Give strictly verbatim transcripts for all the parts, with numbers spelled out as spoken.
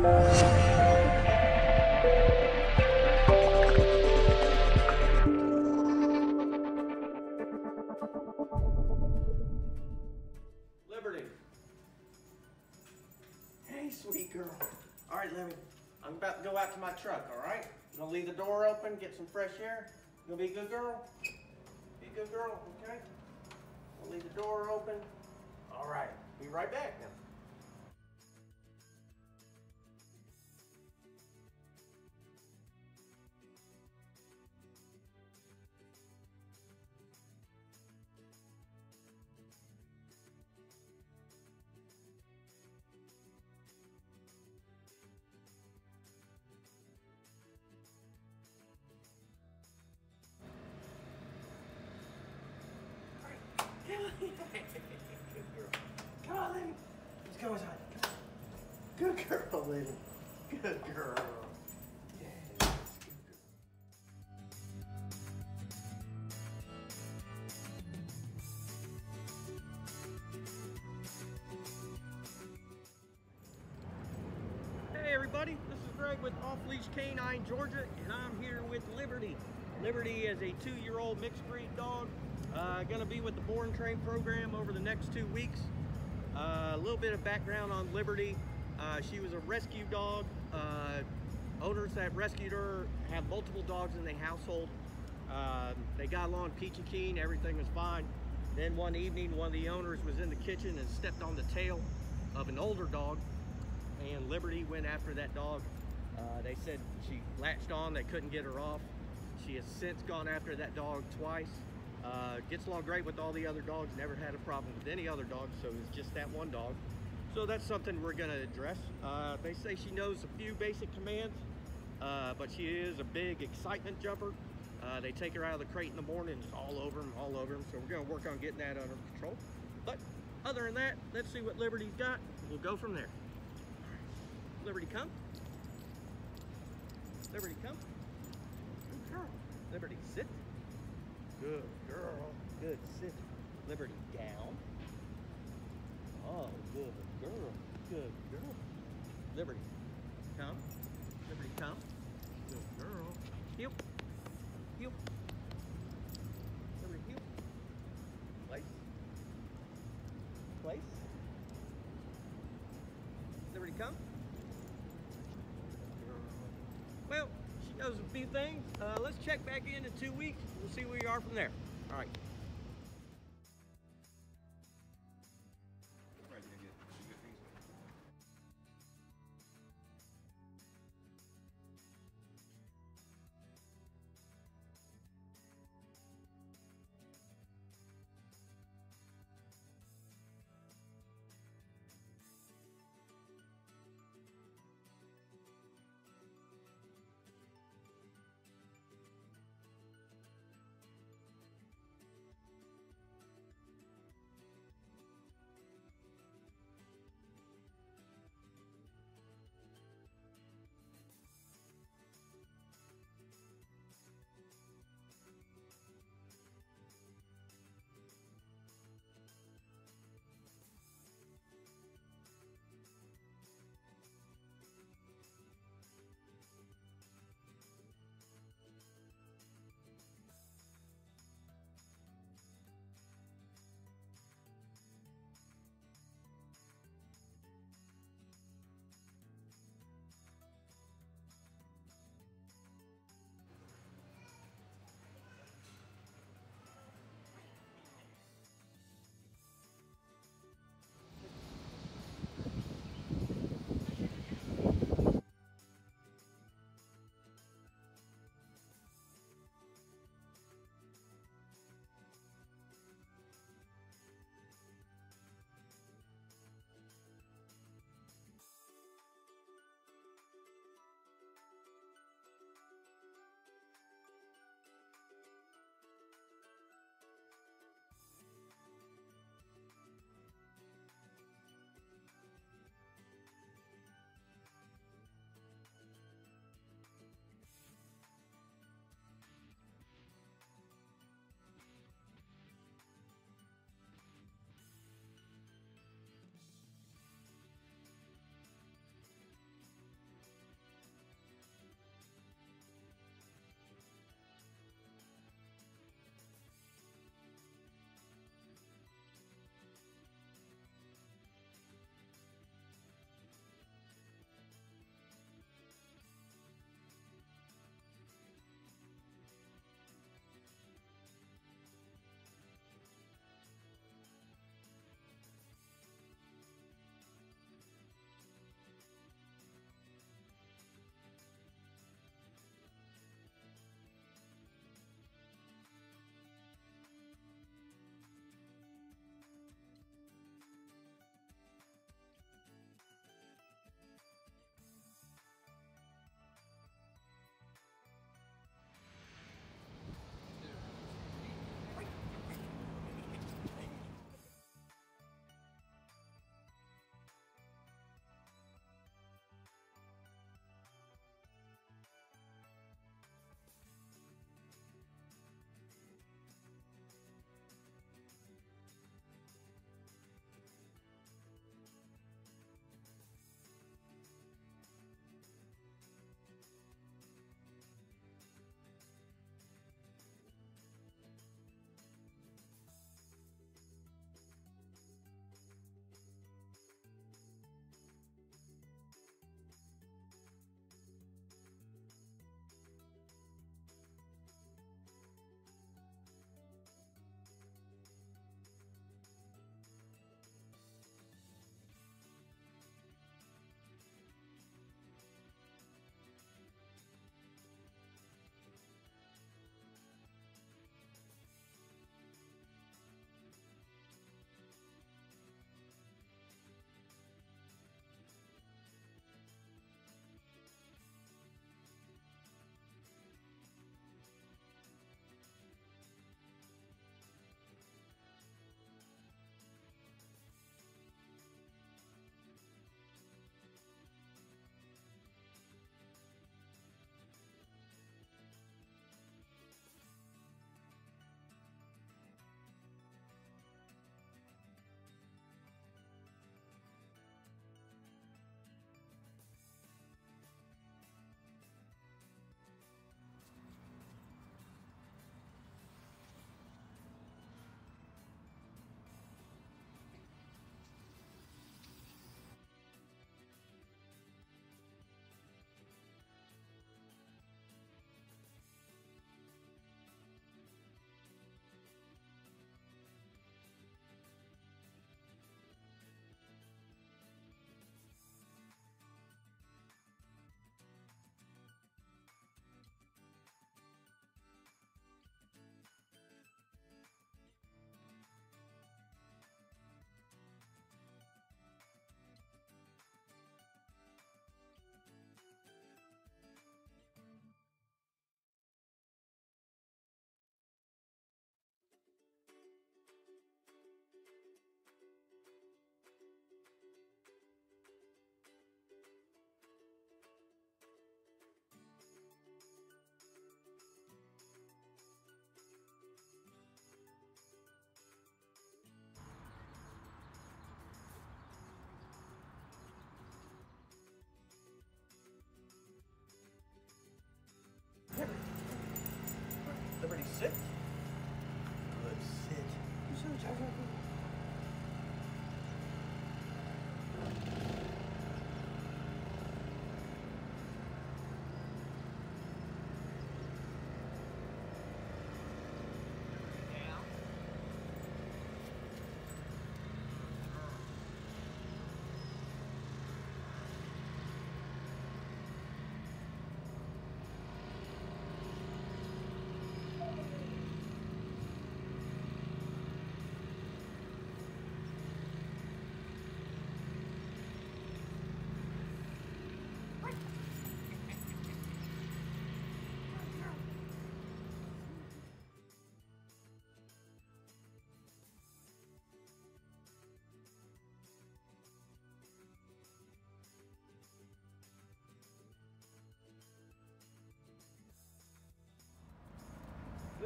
Liberty. Hey, sweet girl. All right, Lemmy. I'm about to go out to my truck, all right? I'm gonna leave the door open, get some fresh air. You gonna be a good girl? Be a good girl, okay? I'll leave the door open. All right, be right back now. Good girl. Come on, Lily. Let's go inside. Good girl, Lily. Good girl. Yes, good girl. Hey everybody, this is Greg with Off Leash K nine Georgia, and I'm here with Liberty. Liberty is a two-year-old mixed breed dog. Uh, gonna be with the Board and Train program over the next two weeks. Uh, a little bit of background on Liberty. Uh, she was a rescue dog. Uh, owners that rescued her have multiple dogs in their household. Uh, they got along peachy keen, everything was fine. Then one evening, one of the owners was in the kitchen and stepped on the tail of an older dog, and Liberty went after that dog. Uh, they said she latched on, they couldn't get her off. She has since gone after that dog twice. Uh, gets along great with all the other dogs, never had a problem with any other dogs, so it's just that one dog. So that's something we're gonna address. Uh, they say she knows a few basic commands, uh, but she is a big excitement jumper. Uh, they take her out of the crate in the morning, just all over them, all over them. So we're gonna work on getting that under control. But other than that, let's see what Liberty's got. We'll go from there. Liberty, come. Liberty, come. Good girl. Liberty, sit. Good girl. Good. Sit. Liberty, down. Oh, good girl. Good girl. Liberty, come. Liberty, come. Good girl. Heel. Heel. Liberty, heel. Place. Place. Liberty, come. Well, she knows a few things. Uh, let's check back in in two weeks. We'll see where you are from there. All right.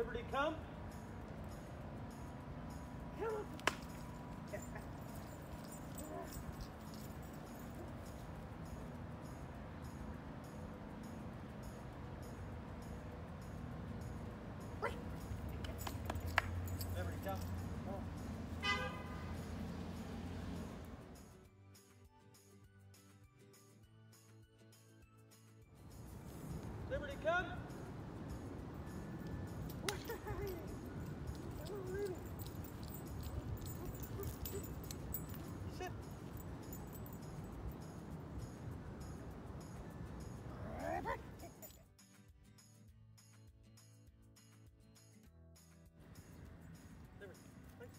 Liberty, come. Come on. Liberty, come. Come on. Liberty, come. Sit. Liberty, wait.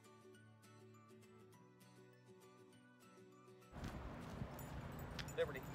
Liberty.